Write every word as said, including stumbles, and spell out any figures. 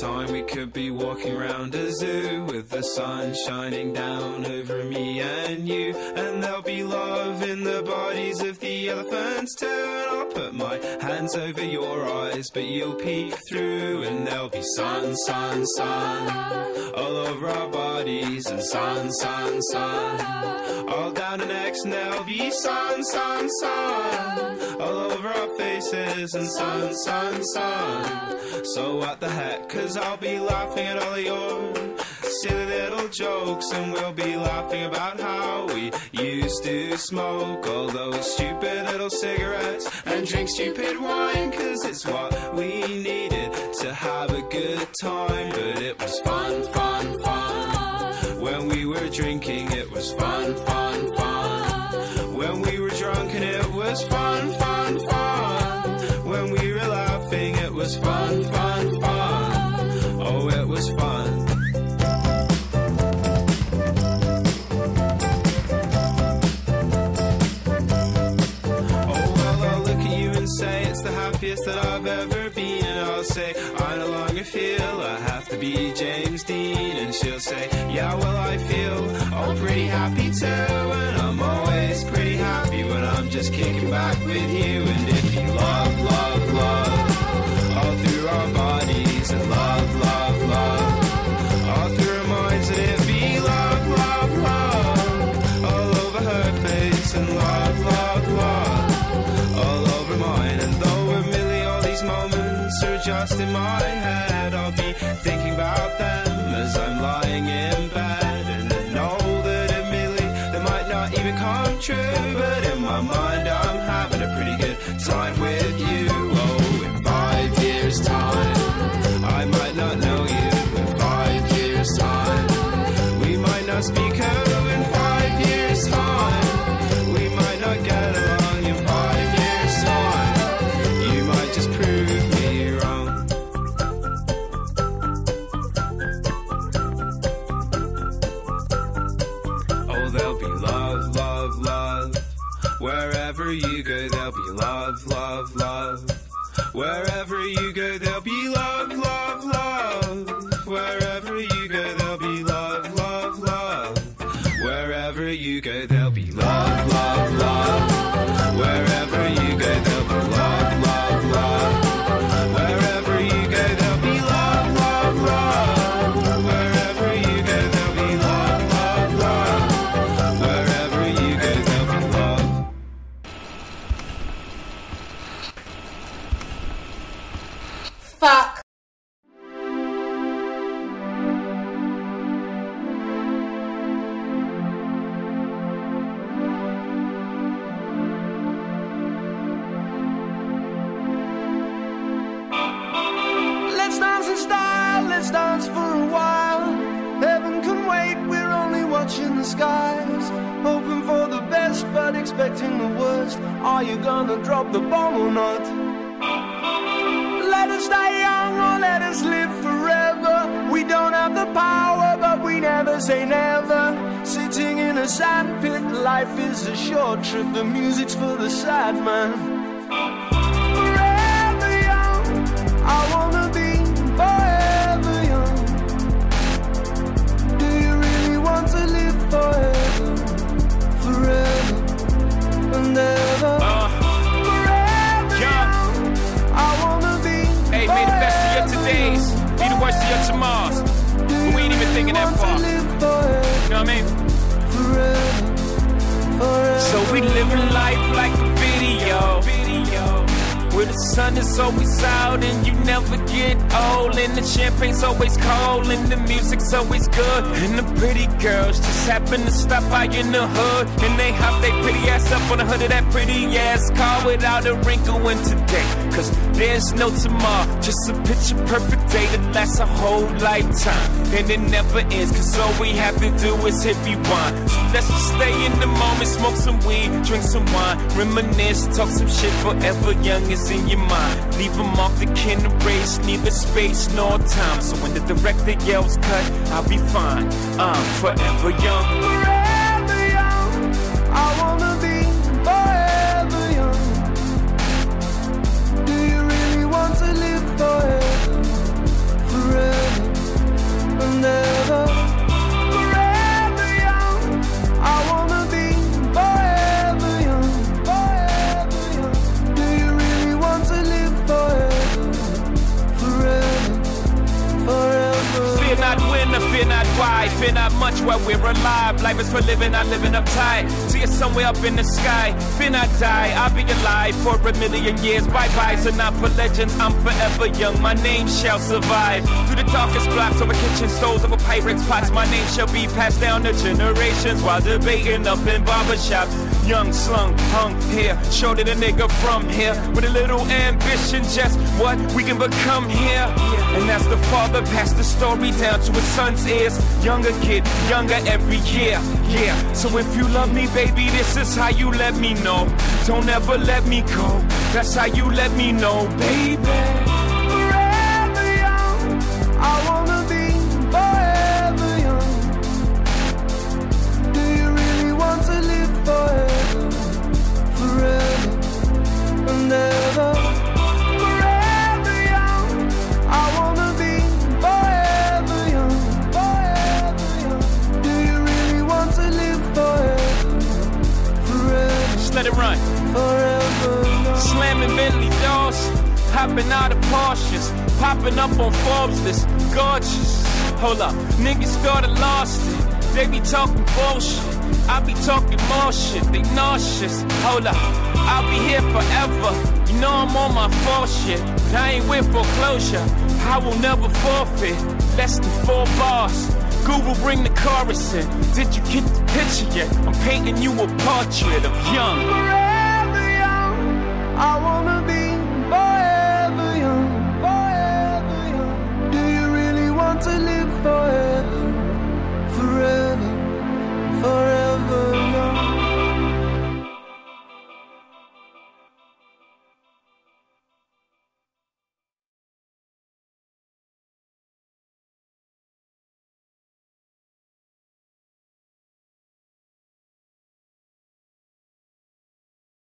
time we could be walking round a zoo with the sun shining down over me and you, and there'll be love in the bodies of the elephants too. And I'll put my hands over your eyes, but you'll peek through, and there'll be sun, sun, sun all over our bodies, and sun, sun, sun all down our necks, and there'll be sun, sun, sun all over our faces, and sun, sun, sun. So what the heck, 'cause I'll be laughing at all of your silly little jokes, and we'll be laughing about how we used to smoke all those stupid little cigarettes and drink stupid wine, 'cause it's what we needed to have a good time. But it was fun, fun, fun when we were drinking. It was fun, fun, fun when we were drunk, and it was fun, fun, fun when we were laughing. It was fun, fun, fun. Oh, it was fun. Say it's the happiest that I've ever been, and I'll say I no longer feel I have to be James Dean, and she'll say yeah, well I feel oh pretty happy too, and I'm always pretty happy when I'm just kicking back with you. And it'd be love, love, love all through our bodies, and love, love, love all through our minds, and it'd be love, love, love all over her face, and love, love, love all over mine. And though a million all these moments are just in my head, I'll be thinking about them as I'm lying in bed, and I know that admittedly they might not even come true, but in my mind I'm having a pretty good time with you. Oh, in five years time I might not know you. In five years time we might not speak. Oh, in five years time we might not get along. In five years time you might just prove me wrong. Oh, there'll be love, love, love wherever you go. There'll be love, love, love wherever you go. There'll be love, love, love wherever you go. There'll be love, love, love wherever you go. There'll be love, love, love wherever you go. There'll be love, love, love wherever you go. There'll be love, love, love wherever you go. There'll be love, love, love wherever you go. There'll be love. Fuck. Let's dance in style, let's dance for a while. Heaven can wait, we're only watching the skies. Hoping for the best, but expecting the worst. Are you gonna drop the bomb or not? Let us die young or let us live forever. We don't have the power, but we never say never. Sitting in a sandpit, life is a short trip. The music's for the sad man. Forever young, I wanna be forever young. Do you really want to live forever? Forever and ever. Uh, Forever young. young, I wanna be Hey, may the best of your forever todays be the worst of your tomorrows. Do But we ain't even you thinking that want to far. live forever? You know what I mean? Forever, forever. So we living life like a video. Where the sun is always out and you never get old, and the champagne's always cold and the music's always good, and the pretty girls just happen to stop by in the hood, and they hop their pretty ass up on the hood of that pretty ass car without a wrinkle in today. Cause there's no tomorrow, just a picture perfect day that lasts a whole lifetime, and it never ends, cause all we have to do is hit rewind. So let's just stay in the moment, smoke some weed, drink some wine, reminisce, talk some shit. Forever young is in your mind. Leave them off the can erase, neither space nor time. So when the director yells cut, I'll be fine. I'm forever young. Forever young, I wanna be forever young. Do you really want to live forever? Forever. alive. Life is for living, I living uptight. See it somewhere up in the sky. Then I die, I'll be alive for a million years. Bye-bye, so not for legends, I'm forever young. My name shall survive. Through the darkest blocks, over kitchen stoves, over Pyrex pots, my name shall be passed down to generations while debating up in barbershops. Young, slung, hung here, shorter the nigga from here, with a little ambition, just what we can become here. And as the father passed the story down to his son's ears, younger kid, younger every year, yeah. So if you love me, baby, this is how you let me know. Don't ever let me go, that's how you let me know, baby. Forever young, I wanna be forever young. Do you really want to live forever, forever and ever? Forever young, I wanna be forever young, forever young. Do you really want to live forever, forever? Just let it run. Forever young. Slamming Bentley doors, hopping out of Porsches, popping up on Forbes list, gorgeous. Hold up, niggas thought I lost it. They be talking bullshit, I be talking more shit. They nauseous. Hold up, I'll be here forever. You know I'm on my full shit, but I ain't with foreclosure. I will never forfeit. Less than four bars. Google, bring the chorus in. Did you get the picture yet? I'm painting you a portrait of young. Forever young, I wanna be forever young, forever young. Do you really want to live forever?